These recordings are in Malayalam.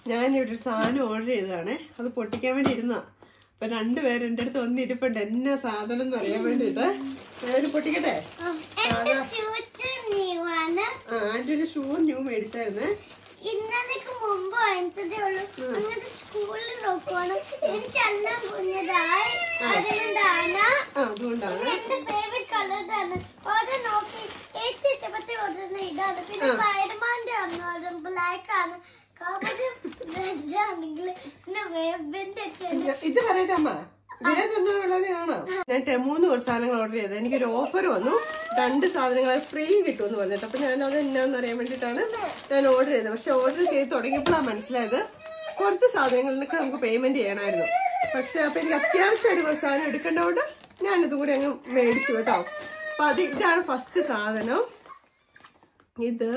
ഞാനിവിടെ ഒരു സാധനം ഓർഡർ ചെയ്തതാണ്. അത് പൊട്ടിക്കാൻ വേണ്ടി ഇരുന്നാ. അപ്പൊ രണ്ടുപേരും എന്റെ അടുത്ത് വന്നിരിപ്പുണ്ട് എന്നാ സാധനം എന്ന് അറിയാൻ വേണ്ടിട്ട്. ഞാനൊരു പൊട്ടിക്കട്ടെ. ആന്റിയുടെ ഷൂ ന്യൂ മേടിച്ചായിരുന്നേ. ഇന്നലേക്ക് മുമ്പ് വാങ്ങിച്ചതേ ഉള്ളൂ. അങ്ങനത്തെ സ്കൂളിൽ നോക്കുവാണ്. എനിക്കെല്ലാം കുഞ്ഞതായി. അതുകൊണ്ടാണ് എന്റെ ഫേവറേറ്റ് കളറാണ്. ഓരോ നോക്കി ഏറ്റവും ഇഷ്ടപ്പെട്ട ഓടുന്ന ഇതാണ്. പിന്നെ സ്പൈഡർമാന്റെ ആണ്, ബ്ലാക്ക് ആണ്. ഇത് പറയട്ടെ അമ്മ, ഞാൻ ടെമൂന്ന് കുറച്ച് സാധനങ്ങൾ ഓർഡർ ചെയ്തത്. എനിക്കൊരു ഓഫർ വന്നു, 2 സാധനങ്ങൾ ഫ്രീ കിട്ടുമെന്ന് പറഞ്ഞിട്ട്. അപ്പൊ ഞാൻ അത് എന്നാന്ന് അറിയാൻ വേണ്ടിയിട്ടാണ് ഞാൻ ഓർഡർ ചെയ്തത്. പക്ഷെ ഓർഡർ ചെയ്ത് തുടങ്ങിയപ്പോഴാണ് മനസ്സിലായത് കുറച്ച് സാധനങ്ങളിലൊക്കെ നമുക്ക് പേയ്മെന്റ് ചെയ്യണമായിരുന്നു. പക്ഷെ അപ്പൊ എനിക്ക് അത്യാവശ്യമായിട്ട് കുറച്ച് സാധനം എടുക്കേണ്ടതുകൊണ്ട് ഞാനിതും കൂടി അങ്ങ് മേടിച്ചു കേട്ടോ. അപ്പൊ ഇതാണ് ഫസ്റ്റ് സാധനം. ഇത്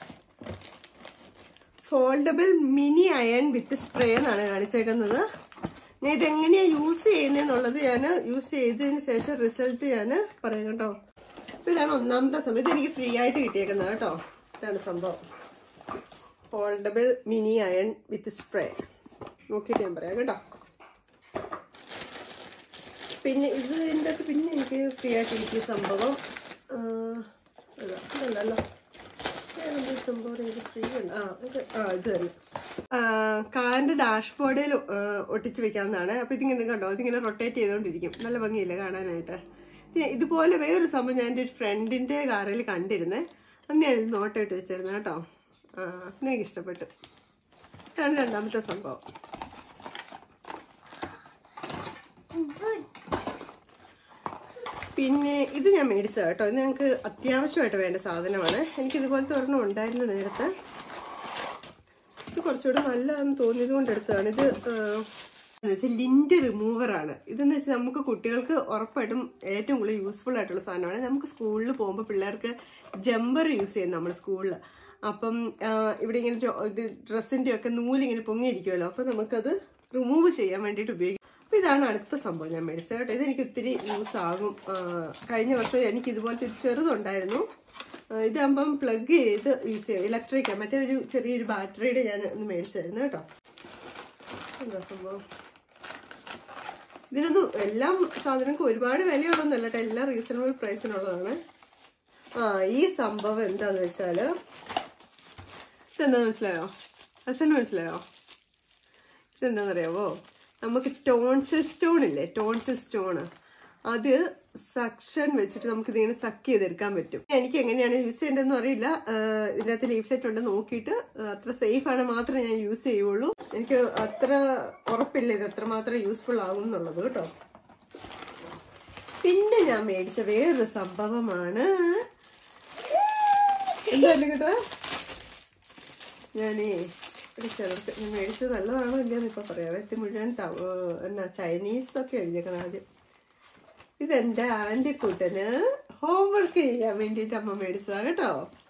foldable mini iron with spray എന്നാണ് കാണിച്ചേക്കുന്നത്. ഞാൻ ഇതെങ്ങനെയാ യൂസ് ചെയ്യുന്നതെന്നുള്ളത് ഞാൻ യൂസ് ചെയ്തതിന് ശേഷം റിസൾട്ട് ഞാൻ പറയാം കേട്ടോ. അപ്പൊ ഇതാണ് ഒന്നാമത്തെ സംഭവം. ഇതെനിക്ക് ഫ്രീ ആയിട്ട് കിട്ടിയേക്കുന്നത് കേട്ടോ. ഇതാണ് സംഭവം, foldable mini iron with spray. നോക്കിയിട്ട് ഞാൻ പറയാം കേട്ടോ. പിന്നെ ഇതിൻ്റെ അകത്ത് പിന്നെ എനിക്ക് ഫ്രീ ആയിട്ട് കിട്ടിയ സംഭവം ഇതല്ലല്ലോ, സംഭവം ഫ്രീ ഉണ്ട്. ഇത് തന്നെ കാറിന്റെ ഡാഷ്ബോർഡിൽ ഒട്ടിച്ച് വെക്കാവുന്നതാണ്. അപ്പൊ ഇതിങ്ങനെ കണ്ടോ, ഇതിങ്ങനെ റൊട്ടേറ്റ് ചെയ്തോണ്ടിരിക്കും. നല്ല ഭംഗിയില്ലേ കാണാനായിട്ട്. ഇതുപോലെ വേറൊരു സംഭവം ഞാൻ എൻ്റെ ഒരു ഫ്രണ്ടിന്റെ കാറിൽ കണ്ടിരുന്നേ. അന്ന് ഞാൻ നോട്ട് ഇട്ട് വെച്ചിരുന്നു കേട്ടോ. എനിക്ക് ഇഷ്ടപ്പെട്ടു. ഇതാണ് രണ്ടാമത്തെ സംഭവം. പിന്നെ ഇത് ഞാൻ മേടിച്ചത് കേട്ടോ. ഇത് ഞങ്ങൾക്ക് അത്യാവശ്യമായിട്ട് വേണ്ട സാധനമാണ്. എനിക്ക് ഇതുപോലത്തെ ഒരെണ്ണം ഉണ്ടായിരുന്നു നേരത്തെ. ഇത് കുറച്ചുകൂടെ നല്ലതെന്ന് തോന്നിയത് കൊണ്ട് എടുത്തതാണ്. ഇത് എന്ന് വെച്ചാൽ ലിന്റ് റിമൂവറാണ്. ഇതെന്ന് വെച്ചാൽ നമുക്ക് കുട്ടികൾക്ക് ഉറപ്പായിട്ടും ഏറ്റവും കൂടുതൽ യൂസ്ഫുൾ ആയിട്ടുള്ള സാധനമാണ്. നമുക്ക് സ്കൂളിൽ പോകുമ്പോൾ പിള്ളേർക്ക് ജമ്പർ യൂസ് ചെയ്യുന്നത് നമ്മൾ സ്കൂളിൽ. അപ്പം ഇവിടെ ഇങ്ങനെ ഇത് ഡ്രസ്സിൻ്റെ ഒക്കെ നൂലിങ്ങനെ പൊങ്ങിയിരിക്കുമല്ലോ. അപ്പം നമുക്കത് റിമൂവ് ചെയ്യാൻ വേണ്ടിയിട്ട് ഉപയോഗിക്കും. അപ്പോൾ ഇതാണ് അടുത്ത സംഭവം ഞാൻ മേടിച്ചത് കേട്ടോ. ഇതെനിക്ക് ഒത്തിരി യൂസ് ആകും. കഴിഞ്ഞ വർഷം എനിക്ക് ഇതുപോലത്തെ ഒരു ചെറുതുണ്ടായിരുന്നു. ഇതാകുമ്പം പ്ലഗ് ചെയ്ത് യൂസ് ചെയ്യും, ഇലക്ട്രിക്കാണ്. മറ്റേ ഒരു ചെറിയൊരു ബാറ്ററിയുടെ ഞാൻ ഒന്ന് മേടിച്ചായിരുന്നു കേട്ടോ. എന്താ സംഭവം, ഇതിനൊന്നും എല്ലാം സാധനങ്ങൾക്ക് ഒരുപാട് വിലയുള്ളതൊന്നുമല്ല കേട്ടോ. എല്ലാം റീസണബിൾ പ്രൈസിനുള്ളതാണ്. ഈ സംഭവം എന്താന്ന് വെച്ചാൽ ഇതെന്താന്ന് മനസ്സിലായോ? അച്ഛന് മനസ്സിലായോ? ഇതെന്താണെന്നറിയാവോ? നമുക്ക് ടോൺസിൽ സ്റ്റോൺ ഇല്ലേ, ടോൺസിൽ സ്റ്റോണ്, അത് സക്ഷൻ വെച്ചിട്ട് നമുക്ക് ഇതിങ്ങനെ സക്ക് ചെയ്തെടുക്കാൻ പറ്റും. എനിക്ക് എങ്ങനെയാണ് യൂസ് ചെയ്യേണ്ടതെന്ന് അറിയില്ല. ഇതിനകത്ത് ലീഫ്ലെറ്റ് ഉണ്ട്, നോക്കിയിട്ട് അത്ര സേഫ് ആണ് മാത്രമേ ഞാൻ യൂസ് ചെയ്യുള്ളൂ. എനിക്ക് അത്ര ഉറപ്പില്ല ഇത് എത്രമാത്രം യൂസ്ഫുൾ ആകും എന്നുള്ളത് കേട്ടോ. പിന്നെ ഞാൻ മേടിച്ച വേറൊരു സംഭവമാണ്. എന്തായാലും കേട്ടോ, ഞാനേ ഒരു ചെറുത്ത് ഞാൻ മേടിച്ചത് നല്ലതാണോ ഇല്ലയെന്ന് ഇപ്പൊ പറയാം. ഇത് മുഴുവൻ എന്നാ ചൈനീസൊക്കെ എഴുതിയേക്കണം ആദ്യം. ഇതെന്റെ ആന്റി കൂട്ടന് ഹോംവർക്ക് ചെയ്യാൻ വേണ്ടിയിട്ട് അമ്മ മേടിച്ചതാ കേട്ടോ.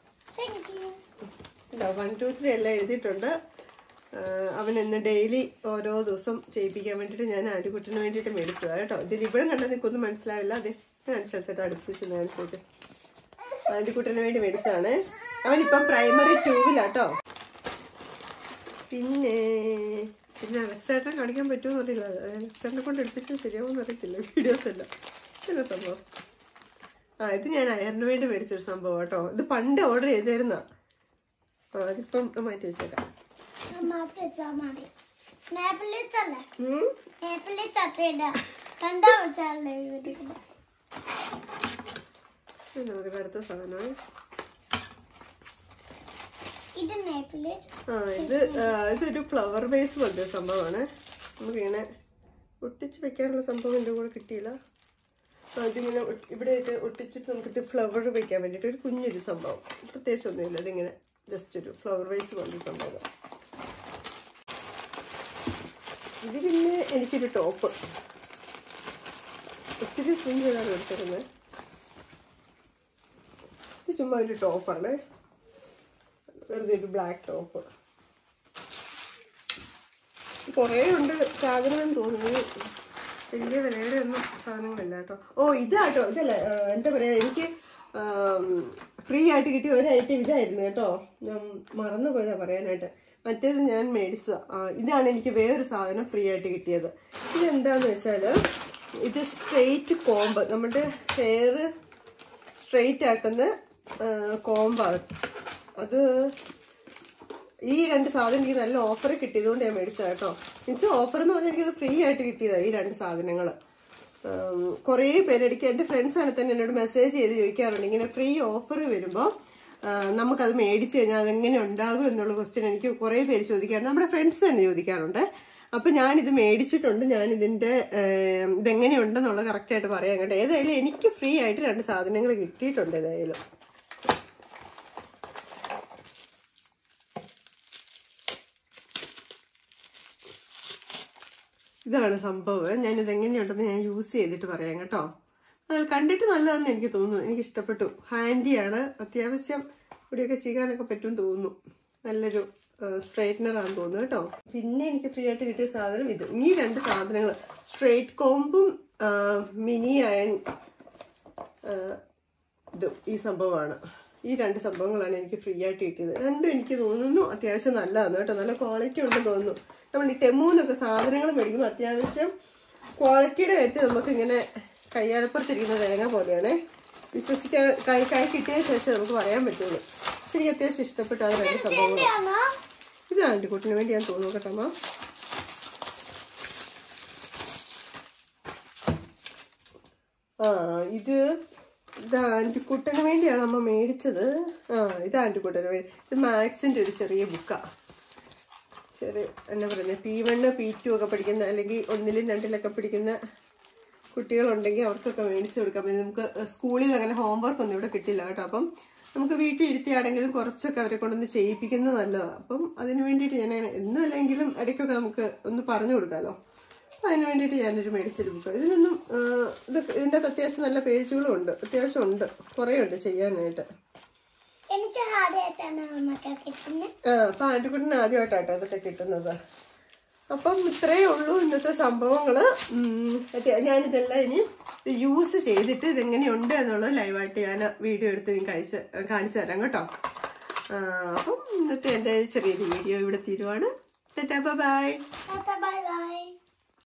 1, 2, 3 എല്ലാം എഴുതിയിട്ടുണ്ട്. അവൻ ഇന്ന് ഡെയിലി ഓരോ ദിവസം ചെയ്യിപ്പിക്കാൻ വേണ്ടിയിട്ട് ഞാൻ ആന്റി കുട്ടന് വേണ്ടിയിട്ട് മേടിച്ചതാ കേട്ടോ. ഇതിൽ ഇവിടെ കണ്ടാൽ നിനക്കൊന്നും മനസ്സിലാവില്ല. അതെ അനുസരിച്ചിട്ട് അടുപ്പിച്ചതനുസരിച്ച് ആന്റി കുട്ടന് വേണ്ടി മേടിച്ചതാണ്. അവനിപ്പം പ്രൈമറി 2-ലാട്ടോ. പിന്നെ അലക്സേട്ടനെ കാണിക്കാൻ പറ്റുമെന്ന് അറിയില്ല. അലക്സേട്ടനെ കൊണ്ട് എടുപ്പിച്ചാൽ ശരിയാവുമെന്ന് അറിയത്തില്ല വീഡിയോസ് എല്ലാം. എന്താ സംഭവം? ഇത് ഞാൻ അയറിന് വേണ്ടി മേടിച്ചൊരു സംഭവം കേട്ടോ. ഇത് പണ്ട് ഓർഡർ ചെയ്തിരുന്ന. അതിപ്പം മാറ്റി വെച്ചേക്കാം. നമുക്ക് അടുത്ത സാധനമാണ്. ഇതൊരു ഫ്ലവർ ബേസ് പോലത്തെ സംഭവമാണ്. നമുക്കിങ്ങനെ ഒട്ടിച്ച് വെക്കാനുള്ള സംഭവം എൻ്റെ കൂടെ കിട്ടിയില്ല. അതിങ്ങനെ ഇവിടെ ഒട്ടിച്ചിട്ട് നമുക്കിത് ഫ്ലവർ വെക്കാൻ വേണ്ടിയിട്ട് ഒരു കുഞ്ഞൊരു സംഭവം. പ്രത്യേകിച്ച് ഒന്നുമില്ല, ഇതിങ്ങനെ ജസ്റ്റ് ഒരു ഫ്ലവർ ബേസ് പോലൊരു സംഭവം. ഇത് പിന്നെ എനിക്കൊരു ടോപ്പ് ഒത്തിരി സ്വിം ചെയ്താണ് എടുത്തിരുന്നത്. ഇത് ചുമ്മാ ഒരു ടോപ്പാണ്, വെറുതെ ഒരു ബ്ലാക്ക് ടോപ്പ്. കുറേ ഉണ്ട് സാധനം തോന്നുന്നു. വലിയ വിലയുടെ ഒന്നും സാധനങ്ങളില്ല കേട്ടോ. ഇതാട്ടോ, ഇതല്ല എന്താ പറയാ, എനിക്ക് ഫ്രീ ആയിട്ട് കിട്ടിയ ഒരു ഐറ്റം ഇതായിരുന്നു കേട്ടോ. ഞാൻ മറന്നു പോയതാ പറയാനായിട്ട്. മറ്റേത് ഞാൻ മേടിച്ചത്. ഇതാണ് എനിക്ക് വേറൊരു സാധനം ഫ്രീ ആയിട്ട് കിട്ടിയത്. ഇതെന്താന്ന് വെച്ചാൽ ഇത് സ്ട്രെയിറ്റ് കോംബ്, നമ്മുടെ ഹെയർ സ്ട്രെയിറ്റ് ആക്കുന്ന കോംബാണ്. അത് ഈ 2 സാധനം എനിക്ക് നല്ല ഓഫർ കിട്ടിയതുകൊണ്ട് ഞാൻ മേടിച്ചത് കേട്ടോ. മീൻസ് ഓഫർ എന്ന് പറഞ്ഞാൽ എനിക്കത് ഫ്രീ ആയിട്ട് കിട്ടിയതാണ് ഈ 2 സാധനങ്ങൾ. കുറേ പേരെനിക്ക് എൻ്റെ ഫ്രണ്ട്സാണ് തന്നെ എന്നോട് മെസ്സേജ് ചെയ്ത് ചോദിക്കാറുണ്ട്, ഇങ്ങനെ ഫ്രീ ഓഫർ വരുമ്പോൾ നമുക്കത് മേടിച്ച് കഴിഞ്ഞാൽ അതെങ്ങനെ ഉണ്ടാകും എന്നുള്ള ക്വസ്റ്റ്യൻ എനിക്ക് കുറേ പേര് ചോദിക്കാറുണ്ട്. നമ്മുടെ ഫ്രണ്ട്സ് തന്നെ ചോദിക്കാറുണ്ട്. അപ്പം ഞാനിത് മേടിച്ചിട്ടുണ്ട്. ഞാനിതിൻ്റെ ഇതെങ്ങനെയുണ്ടെന്നുള്ളത് കറക്റ്റായിട്ട് പറയാൻ കേട്ടോ. ഏതായാലും എനിക്ക് ഫ്രീ ആയിട്ട് 2 സാധനങ്ങൾ കിട്ടിയിട്ടുണ്ട്. ഏതായാലും ഇതാണ് സംഭവം. ഞാനിതെങ്ങനെയുണ്ടെന്ന് ഞാൻ യൂസ് ചെയ്തിട്ട് പറയാം കേട്ടോ. അത് കണ്ടിട്ട് നല്ലതാണെന്ന് എനിക്ക് തോന്നുന്നു. എനിക്ക് ഇഷ്ടപ്പെട്ടു. ഹാൻഡിയാണ്, അത്യാവശ്യം ഇവിടെയൊക്കെ ചെയ്യാനൊക്കെ പറ്റുമെന്ന് തോന്നുന്നു. നല്ലൊരു സ്ട്രെയിറ്റ്നറാണെന്ന് തോന്നുന്നു കേട്ടോ. പിന്നെ എനിക്ക് ഫ്രീ ആയിട്ട് കിട്ടിയ സാധനം ഇത്. ഈ 2 സാധനങ്ങൾ സ്ട്രെയിറ്റ് കോംബും മിനി അയൺ ഇത് ഈ സംഭവമാണ്. ഈ 2 സംഭവങ്ങളാണ് എനിക്ക് ഫ്രീ ആയിട്ട് കിട്ടിയത്. രണ്ടും എനിക്ക് തോന്നുന്നു അത്യാവശ്യം നല്ലതാണ് കേട്ടോ. നല്ല ക്വാളിറ്റി ഉണ്ടെന്ന് തോന്നുന്നു. നമ്മൾ ഈ ടെമൂന്നൊക്കെ സാധനങ്ങൾ മേടിക്കുമ്പോൾ അത്യാവശ്യം ക്വാളിറ്റിയുടെ കാര്യത്തിൽ നമുക്ക് ഇങ്ങനെ കയ്യാലപ്പുറത്തിരിക്കുന്ന തേങ്ങ പോലെയാണ്. വിശ്വസിക്കാൻ കൈ കിട്ടിയ ശേഷം നമുക്ക് പറയാൻ പറ്റുള്ളൂ. പക്ഷെ എനിക്ക് അത്യാവശ്യം ഇഷ്ടപ്പെട്ട ആ 2 സംഭവങ്ങൾ. ഇത് ആൻറ്റിക്കുട്ടിന് വേണ്ടി ഞാൻ തോന്നുന്നു കേട്ടമ്മ. ഇത് ആൻറ്റിക്കുട്ടന് വേണ്ടിയാണ് അമ്മ മേടിച്ചത്. ഇത് ആൻറ്റിക്കുട്ടന് വേണ്ടി. ഇത് മാത്സിൻ്റെ ഒരു ചെറിയ ബുക്കാണ്. എന്നാ പറയുന്നത്, P1 P2 ഒക്കെ പഠിക്കുന്ന, അല്ലെങ്കിൽ 1ലും 2ലൊക്കെ പഠിക്കുന്ന കുട്ടികളുണ്ടെങ്കിൽ അവർക്കൊക്കെ മേടിച്ച് കൊടുക്കാം. നമുക്ക് സ്കൂളിൽ നിന്ന് അങ്ങനെ ഹോംവർക്ക് ഒന്നും ഇവിടെ കിട്ടില്ല കേട്ടോ. അപ്പം നമുക്ക് വീട്ടിൽ ഇരുത്തിയാണെങ്കിലും കുറച്ചൊക്കെ അവരെ കൊണ്ടൊന്ന് ചെയ്യിപ്പിക്കുന്നത് നല്ലതാണ്. അപ്പം അതിന് വേണ്ടിയിട്ട് ഞാൻ എന്നും അല്ലെങ്കിലും ഇടയ്ക്കൊക്കെ നമുക്ക് ഒന്ന് പറഞ്ഞു കൊടുക്കാമല്ലോ. അതിന് വേണ്ടിയിട്ട് ഞാനൊരു മേടിച്ചൊരു ബുക്ക്. ഇതിനൊന്നും ഇതിൻ്റെ അകത്ത് അത്യാവശ്യം നല്ല പേജുകളും ഉണ്ട്. അത്യാവശ്യം ഉണ്ട്, കുറേ ഉണ്ട് ചെയ്യാനായിട്ട്. അപ്പൊ ആൻറ്റിക്കുട്ടിന് ആദ്യമായിട്ടാട്ടോ അതൊക്കെ കിട്ടുന്നത്. അപ്പം ഇത്രയേ ഉള്ളൂ ഇന്നത്തെ സംഭവങ്ങള്. ഞാനിതെല്ലാം ഇനി യൂസ് ചെയ്തിട്ട് ഇതെങ്ങനെയുണ്ട് എന്നുള്ളത് ലൈവായിട്ട് ഞാൻ വീഡിയോ എടുത്ത് കാണിച്ചു തരാം കേട്ടോ. അപ്പം ഇന്നത്തെ എൻ്റെ ചെറിയൊരു വീഡിയോ ഇവിടെ തീരുവാണ്. ബൈ.